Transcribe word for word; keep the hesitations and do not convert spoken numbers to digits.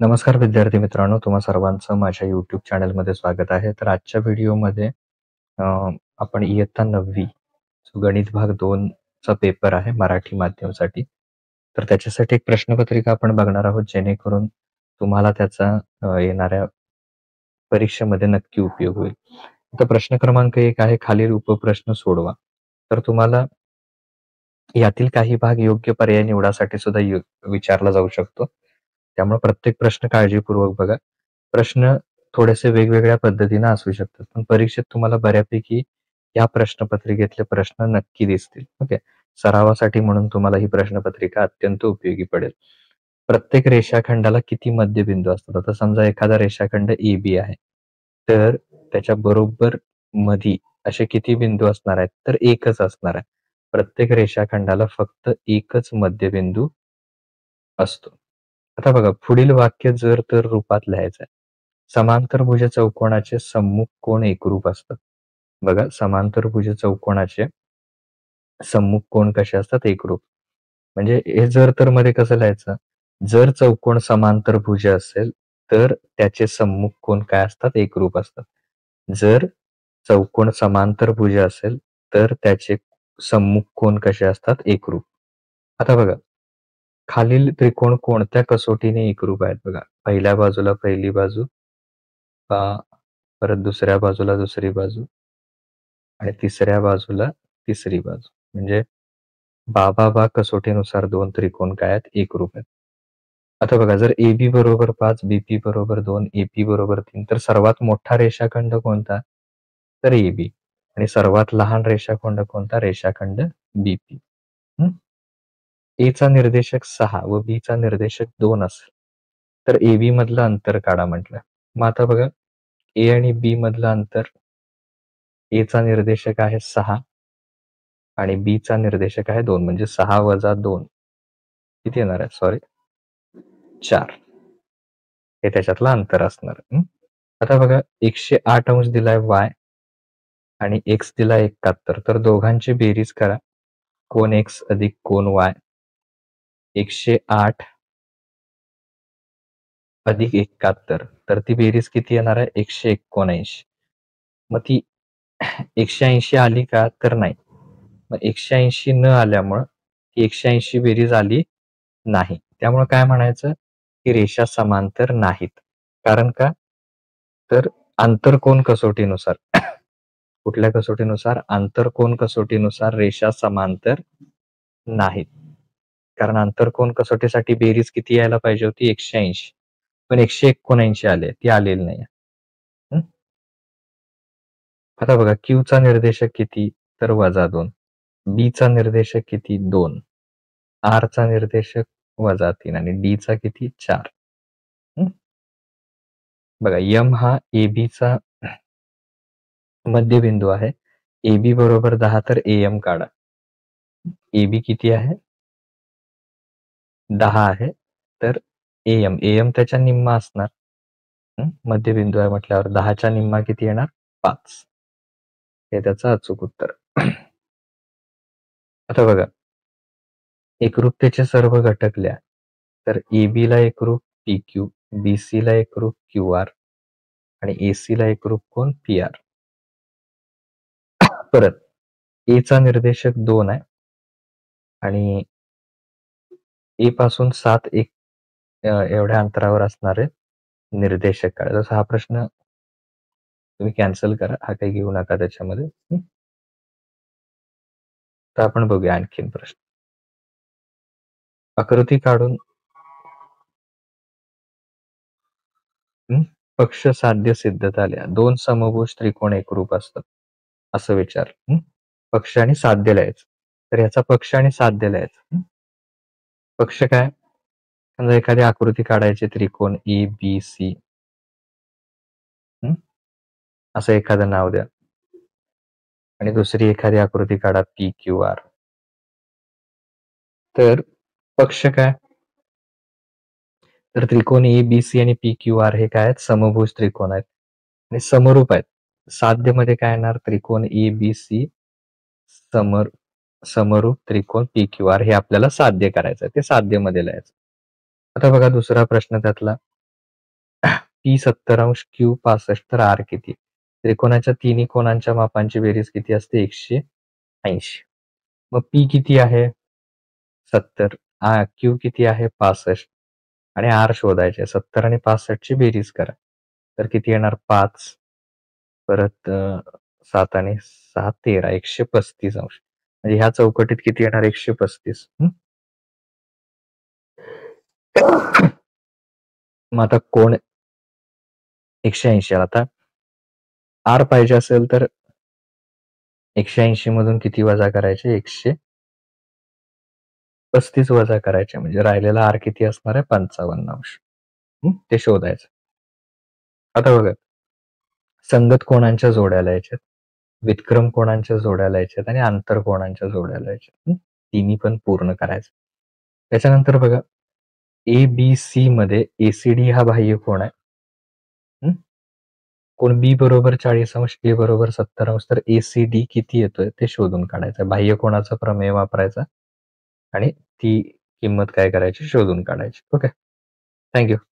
नमस्कार विद्यार्थी मित्रांनो, तुम्हा सर्वांचं माझ्या यूट्यूब चॅनलमध्ये स्वागत आहे. तर आजच्या व्हिडिओमध्ये अ, आपण इयत्ता नववी गणित भाग दोन चा पेपर आहे मराठी माध्यमसाठी. तर त्याच्यासाठी एक प्रश्नपत्रिका आपण बघणार आहोत, जेणेकरून तुम्हाला त्याचा अ, येणाऱ्या परीक्षेमध्ये नक्की उपयोग होईल. तर प्रश्न क्रमांक एक आहे, खालील उपप्रश्न सोडवा. तर तुम्हाला यातील काही भाग योग्य पर्याय निवडासाठी सुद्धा यु विचारला जाऊ शकतो. त्यामुळे प्रत्येक प्रश्न काळजीपूर्वक बघा. प्रश्न थोडेसे वेगवेगळ्या पद्धतीने असू शकतात, पण परीक्षेत तुम्हाला बऱ्यापैकी या प्रश्नपत्रिकेतले प्रश्न नक्की दिसतील. ओके. सरावासाठी म्हणून तुम्हाला ही प्रश्नपत्रिका अत्यंत उपयोगी पडेल. प्रत्येक रेषाखंडाला किती मध्यबिंदू असतात? आता समजा एखादा रेषाखंड ए बी आहे, तर त्याच्या बरोबर मधी असे किती बिंदू असणार आहेत? तर एकच असणार आहे. प्रत्येक रेषाखंडाला फक्त एकच मध्यबिंदू असतो. आता बघा, पुढील वाक्य जर तर रूपात लिहायचं आहे. समांतरभुज चौकोनाचे सम्मुख कोन एकरूप असतात. बघा, समांतरभुज चौकोनाचे सम्मुख कोन कसे असतात? एकरूप. म्हणजे हे जर तर मध्ये कसं लिहायचं? जर चौकोन समांतरभुज असेल, तर त्याचे सम्मुख कोन काय असतात? एकरूप असतात. जर चौकोन समांतरभुज असेल, तर त्याचे सम्मुख कोन कसे असतात? एकरूप. आता बघा, खालील त्रिकोण कोणत्या कसोटीने एकरूप आहेत? बघा, पहिल्या बाजूला पहिली बाजू, अ, परत दुसऱ्या बाजूला दुसरी बाजू आणि तिसऱ्या बाजूला तिसरी बाजू. म्हणजे बा बा बा कसोटीनुसार दोन त्रिकोण काय आहेत? एकरूप आहेत. आता बघा, जर ए बी बरोबर पाच, बी पी बरोबर दोन, ए पी बरोबर तीन, तर सर्वात मोठा रेषाखंड कोणता? तर ए बी. आणि सर्वात लहान रेषाखंड कोणता? रेषाखंड बी पी. ए चा निर्देशक सहा व बी चा निर्देशक दोन असेल, तर ए बी मधलं अंतर काढा म्हटलं. मग आता बघा, ए आणि बी मधलं अंतर, ए चा निर्देशक आहे सहा आणि बी चा निर्देशक आहे दोन, म्हणजे सहा वजा दोन किती येणार आहे? सॉरी, चार. हे त्याच्यातलं अंतर असणार. हं? आता बघा, एकशे आठ अंश दिलाय वाय आणि एक्स दिलाय एकाहत्तर, तर दोघांची बेरीज करा. कोन एक्स अधिक कोन वाय. एकशे आठ अधिक एकाहत्तर, तर ती बेरीज किती येणार आहे? एकशे एकोणऐंशी. मग ती एकशे ऐंशी आली का? तर नाही. मग एकशे ऐंशी न आल्यामुळं ती एकशे ऐंशी बेरीज आली नाही. त्यामुळे काय म्हणायचं? की रेषा समांतर नाहीत. कारण का? तर आंतरकोन कसोटीनुसार कुठल्या कसोटीनुसार? आंतरकोन कसोटीनुसार रेषा समांतर नाहीत. कारण आंतरकोन कसोटीसाठी बेरीज किती यायला पाहिजे होती? एकशे ऐंशी. पण एकशे एकोणऐंशी आले, ती आलेली नाही. हं? आता बघा, क्यू चा निर्देशक किती? तर वजा दोन. बी चा निर्देशक किती? दोन. आर चा निर्देशक वजा तीन आणि डी चा किती? चार. बघा, यम हा ए बी चा मध्यबिंदू आहे. ए बी बरोबर दहा, तर ए एम काढा. ए बी किती आहे? दहा आहे. तर ए एम, ए एम त्याच्या निम्मा असणार. हं? मध्यबिंदू आहे म्हटल्यावर दहाच्या निम्मा किती येणार? पाच. हे त्याचं अचूक उत्तर. आता बघा, एकरूपतेचे सर्व घटक लिहा. तर ए बी ला एकरूप पी क्यू, बी सी ला एकरूप क्यू आर आणि ए सी ला एकरूप कोण? P R. परत ए चा निर्देशक दोन आहे आणि ए पासून सात एक अ, एवढ्या अंतरावर असणारे निर्देशक काढा. जसा हा प्रश्न तुम्ही कॅन्सल करा, हा काही घेऊ नका त्याच्यामध्ये. हं? तर आपण बघूया आणखीन प्रश्न. आकृती काढून हं, पक्ष साध्य सिद्धता लिहा. दोन समभुज त्रिकोण एकरूप असतात असं विचार. हं? पक्ष आणि साध्य लिहायचं. तर याचा पक्ष आणि साध्य लिहायचं. हं? पक्ष काय? समजा एखादी आकृती काढायची, त्रिकोण ए बी सी, असं एखादं नाव द्या आणि दुसरी एखादी आकृती काढा पी क्यू आर. तर पक्ष काय? तर त्रिकोण ए बी सी आणि पी क्यू आर हे काय आहेत? समभुज त्रिकोण आहेत आणि समरूप आहेत. साध्य मध्ये काय येणार? त्रिकोण ए बी सी समर समरूप त्रिकोण पी क्यू आर हे आपल्याला साध्य करायचं आहे. ते साध्य मध्ये लिहायचं. आता बघा दुसरा प्रश्न त्यातला. पी सत्तर अंश, क्यू पासष्ट, तर आर किती? त्रिकोणाच्या तिन्ही कोणांच्या मापांची बेरीज किती असते? एकशे ऐंशी. मग पी किती आहे? सत्तर. आ क्यू किती आहे? पासष्ट. आणि आर शोधायचे. सत्तर आणि पासष्ट ची बेरीज करा. तर किती येणार? पाच. परत सात आणि सहा तेरा, एकशे पस्तीस अंश. म्हणजे ह्या चौकटीत किती येणार? एकशे पस्तीस. मग आता कोण एकशे ऐंशी. आता आर पाहिजे असेल तर एकशे ऐंशी मधून किती वजा करायचे? एकशे पस्तीस वजा करायचे. म्हणजे राहिलेला आर किती असणार आहे? पंचावन्न अंश. ते शोधायचं. आता बघा, संगत कोणांच्या जोड्या लिहायच्यात, व्युत्क्रम कोणांच्या जोड्या लिहायच्यात आणि आंतर कोणांच्या जोड्या लिहायच्यात. तिन्ही पण पूर्ण करायचं. त्याच्यानंतर बघा, ए बी सी मध्ये एसीडी हा बाह्य कोण आहे? कोण बी बरोबर चाळीस अंश, ए बरोबर सत्तर अंश, तर एसीडी किती येतोय ते शोधून काढायचं. बाह्य कोणाचा प्रमेय वापरायचा आणि ती किंमत काय करायची? शोधून काढायची. Okay, thank you.